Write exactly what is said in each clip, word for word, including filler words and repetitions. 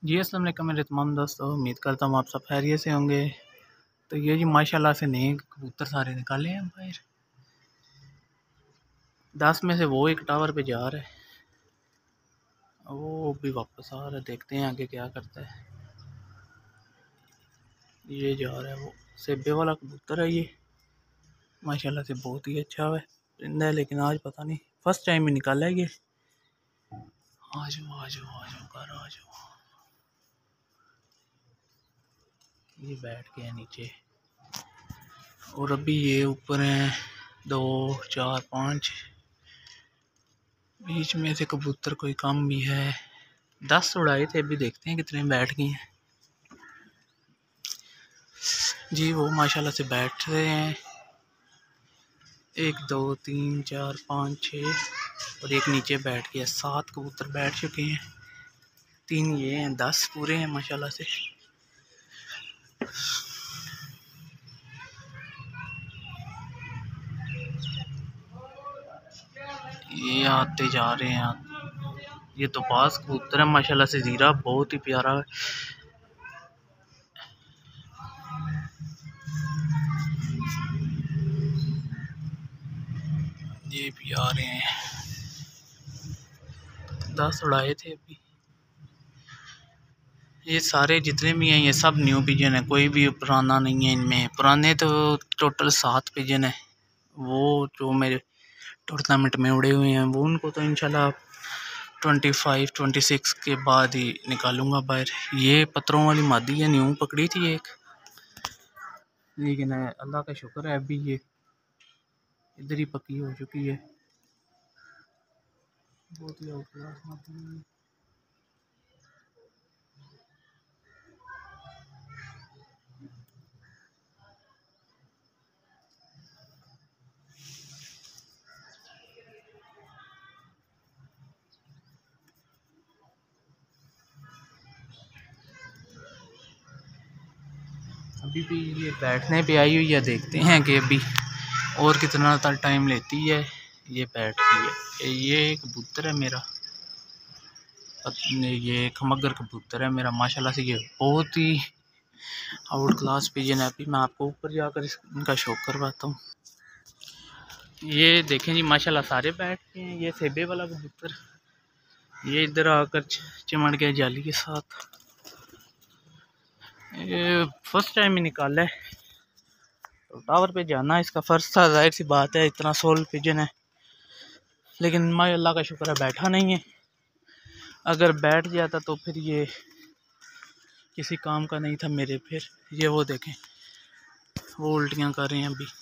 जी अस्सलाम वालेकुम मेरे तमाम दोस्तों, उम्मीद करता हूँ आप सब खैरियत से होंगे। तो ये जी माशाल्लाह से नए कबूतर सारे निकाले हैं बाहर। दस में से वो एक टावर पे जा रहा है, वो भी वापस आ रहा है। देखते हैं आगे क्या करता है। ये जा रहा है, वो सेबे वाला कबूतर है ये। माशाल्लाह से बहुत ही अच्छा है परिंदा है, लेकिन आज पता नहीं फर्स्ट टाइम ही निकाला है ये। आ जाओ आ जाओ आ जाओ घर आ जाओ। ये बैठ गया नीचे और अभी ये ऊपर हैं दो चार पाँच, बीच में से कबूतर कोई कम भी है। दस उड़ाए थे, अभी देखते हैं कितने बैठ गए हैं। जी वो माशाल्लाह से बैठ रहे हैं, एक दो तीन चार पाँच छः और एक नीचे बैठ गया। सात कबूतर बैठ चुके हैं, तीन ये हैं, दस पूरे हैं माशाल्लाह से। ये आते जा रहे हैं। ये तो पास कबूतर है माशाल्लाह से, जीरा बहुत ही प्यारा है। ये भी आ रहे हैं, दस उड़ाए थे अभी। ये सारे जितने भी हैं ये सब न्यू पिजन है, कोई भी पुराना नहीं है इनमें। पुराने तो टोटल सात पिजन है, वो जो मेरे टूर्नामेंट में उड़े हुए हैं वो उनको तो इंशाल्लाह ट्वेंटी फाइव ट्वेंटी सिक्स के बाद ही निकालूंगा बाहर। ये पत्थरों वाली मादी है, न्यू पकड़ी थी एक, लेकिन अल्लाह का शुक्र है अभी ये इधर ही पकी हो चुकी है। बहुत ही आउट क्लास मादी है। अभी भी ये बैठने पे आई हुई है, देखते हैं कि अभी और कितना टाइम लेती है। ये बैठती है। ये कबूतर है मेरा, ये खमगर कबूतर है मेरा माशाल्लाह से। ये बहुत ही आउट क्लास पिजन है। अभी मैं आपको ऊपर जाकर इनका शौक करवाता हूँ। ये देखें जी माशाल्लाह सारे बैठ के हैं। ये सेबे वाला कबूतर ये इधर आकर चिमड़ गया जाली के साथ। ये फर्स्ट टाइम ही निकाला है, तो टावर पे जाना इसका फर्ज था, जाहिर सी बात है, इतना सोल पिजन है। लेकिन माय अल्लाह का शुक्र है बैठा नहीं है। अगर बैठ जाता तो फिर ये किसी काम का नहीं था मेरे। फिर ये वो देखें, वो उल्टियाँ कर रहे हैं अभी।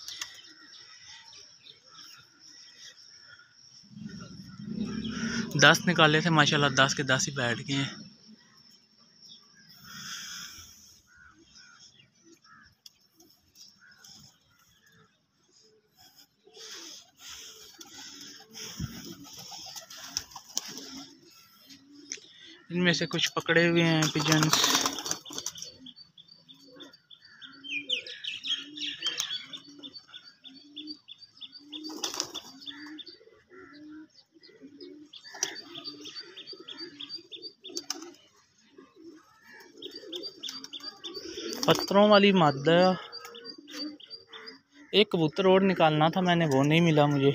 दस निकाले थे माशाल्लाह, दस के दस ही बैठ गए हैं। इनमें से कुछ पकड़े हुए हैं पिजन्स। पत्थरों वाली मादा, एक कबूतर और निकालना था मैंने, वो नहीं मिला मुझे।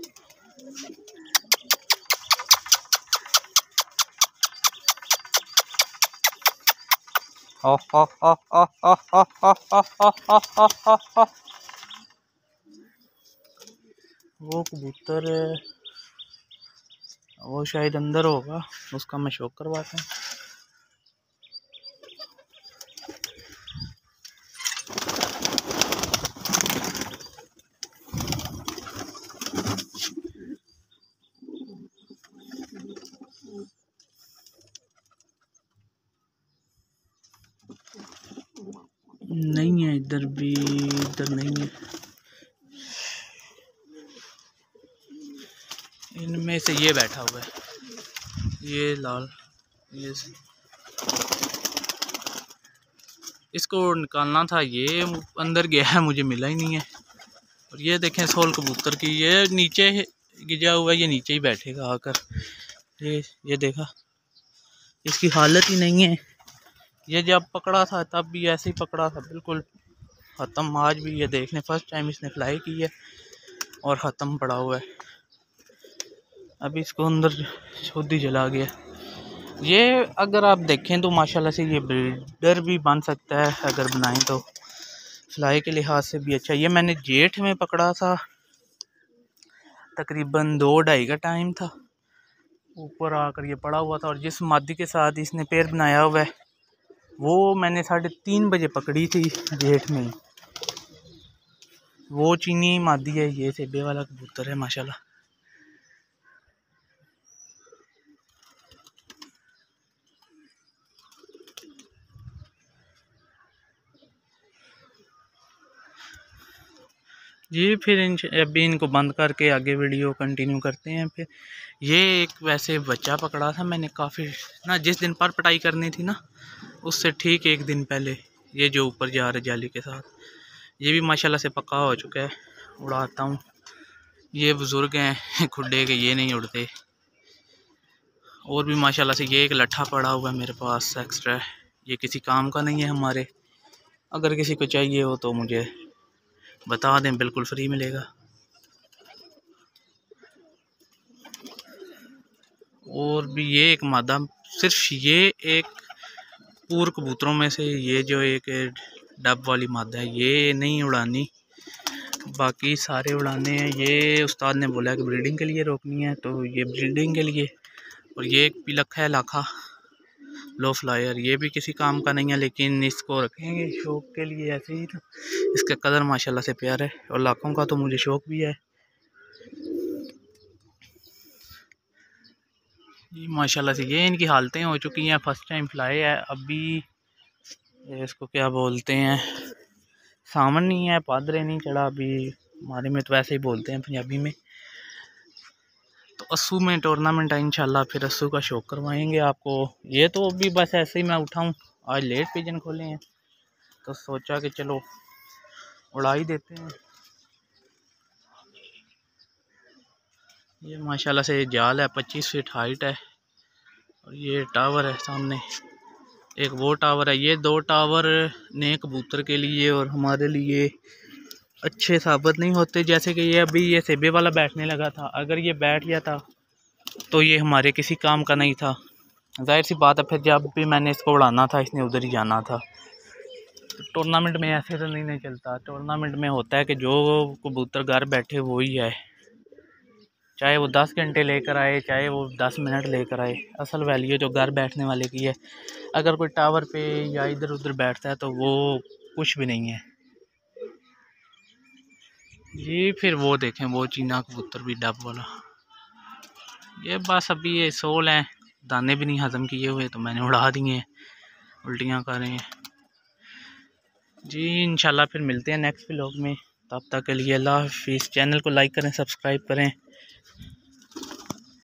वो कबूतर वो शायद अंदर होगा, उसका मैं शौक करवाता हूँ। नहीं है इधर भी, इधर नहीं है। इनमें से ये बैठा हुआ है, ये लाल, ये इसको निकालना था, ये अंदर गया है, मुझे मिला ही नहीं है। और ये देखें सोल कबूतर की, ये नीचे गिरा हुआ है, ये नीचे ही बैठेगा आकर। ये ये देखा, इसकी हालत ही नहीं है। ये जब पकड़ा था तब भी ऐसे ही पकड़ा था, बिल्कुल ख़त्म। आज भी ये देखने फर्स्ट टाइम इसने फ्लाई की है और ख़त्म पड़ा हुआ है। अभी इसको अंदर खुद ही जला गया। ये अगर आप देखें तो माशाल्लाह से ये ब्रीडर भी बन सकता है, अगर बनाएं तो फ्लाई के लिहाज से भी अच्छा। ये मैंने जेठ में पकड़ा था, तकरीबन दो ढाई का टाइम था। ऊपर आकर ये पड़ा हुआ था और जिस मादी के साथ इसने पैर बनाया हुआ है वो मैंने साढ़े तीन बजे पकड़ी थी जेठ में। वो चीनी मादी है, ये सेबे वाला कबूतर है माशाल्लाह। जी फिर इन अभी इनको बंद करके आगे वीडियो कंटिन्यू करते हैं। फिर ये एक वैसे बच्चा पकड़ा था मैंने काफ़ी ना, जिस दिन पर पटाई करनी थी ना उससे ठीक एक दिन पहले। ये जो ऊपर जा रहा है जाली के साथ, ये भी माशाल्लाह से पक्का हो चुका है। उड़ाता हूँ। ये बुज़ुर्ग हैं खुडे के, ये नहीं उड़ते। और भी माशाल्लाह से ये एक लट्ठा पड़ा हुआ है मेरे पास एक्स्ट्रा, ये किसी काम का नहीं है हमारे। अगर किसी को चाहिए हो तो मुझे बता दें, बिल्कुल फ्री मिलेगा। और भी ये एक मादा, सिर्फ ये एक पूरे कबूतरों में से ये जो एक डब वाली मादा है ये नहीं उड़ानी, बाकी सारे उड़ाने हैं। ये उस्ताद ने बोला कि ब्रीडिंग के लिए रोकनी है तो ये ब्रीडिंग के लिए। और ये एक पिलक है लाखा लो फ्लायर, ये भी किसी काम का नहीं है लेकिन इसको रखेंगे शौक के लिए ऐसे ही। तो इसका कलर माशाल्लाह से प्यार है और लाखों का तो मुझे शौक भी है। ये माशाल्लाह से ये इनकी हालतें हो चुकी हैं। फर्स्ट टाइम फ्लाई है। अभी इसको क्या बोलते हैं, सावन नहीं है, पादरे नहीं चढ़ा अभी, हमारे में तो वैसे ही बोलते हैं पंजाबी में। तो अस्सू में टूर्नामेंट है इंशाल्लाह, फिर अस्सू का शौक करवाएंगे आपको। ये तो अभी बस ऐसे ही मैं उठाऊं, आज लेट पिजन खोले हैं तो सोचा कि चलो उड़ा ही देते हैं। ये माशाल्लाह से जाल है, पच्चीस फीट हाइट है। और ये टावर है सामने, एक वो टावर है। ये दो टावर नए कबूतर के लिए और हमारे लिए अच्छे साबित नहीं होते। जैसे कि ये अभी ये सेबे वाला बैठने लगा था, अगर ये बैठ गया था तो ये हमारे किसी काम का नहीं था। जाहिर सी बात है, फिर जब भी मैंने इसको उड़ाना था इसने उधर ही जाना था। तो टूर्नामेंट में ऐसे तो नहीं नहीं चलता। टूर्नामेंट में होता है कि जो कबूतर घर बैठे वो ही है, चाहे वो दस घंटे लेकर आए चाहे वो दस मिनट लेकर आए। असल वैल्यू जो घर बैठने वाले की है। अगर कोई टावर पे या इधर उधर बैठता है तो वो कुछ भी नहीं है जी। फिर वो देखें वो चीना कबूतर भी डब वाला, ये बस अभी ये सोल हैं, दाने भी नहीं हजम किए हुए तो मैंने उड़ा दिए हैं, उल्टियाँ कर रहे हैं जी। इंशाल्लाह फिर मिलते हैं नेक्स्ट व्लॉग में, तब तक के लिए अल्लाह हाफिज़। चैनल को लाइक करें, सब्सक्राइब करें।